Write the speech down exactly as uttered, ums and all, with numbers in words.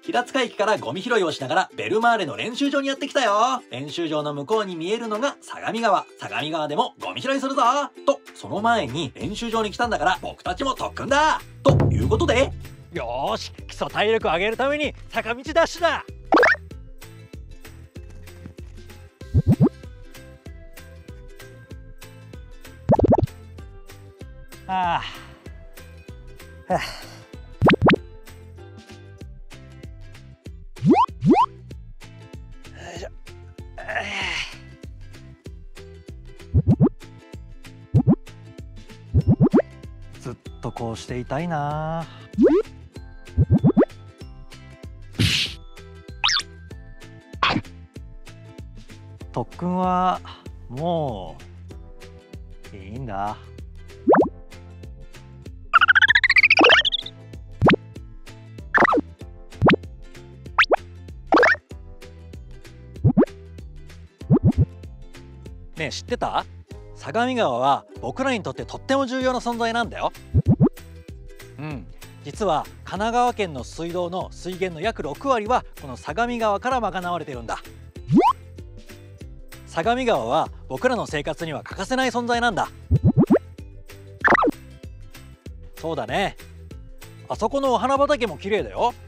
平塚駅からゴミ拾いをしながらベルマーレの練習場にやってきたよ。練習場の向こうに見えるのが相模川。相模川でもゴミ拾いするぞと、その前に練習場に来たんだから僕たちも特訓だということで、 よーし、基礎体力を上げるために坂道ダッシュだ。ああ、はあ、よいしょ。ずっとこうしていたいな。特訓はもういいんだ。ねえ、知ってた？相模川は僕らにとってとっても重要な存在なんだよ。うん、実は神奈川県の水道の水源の約ろくわりはこの相模川から賄われてるんだ。相模川は僕らの生活には欠かせない存在なんだ。そうだね。あそこのお花畑も綺麗だよ。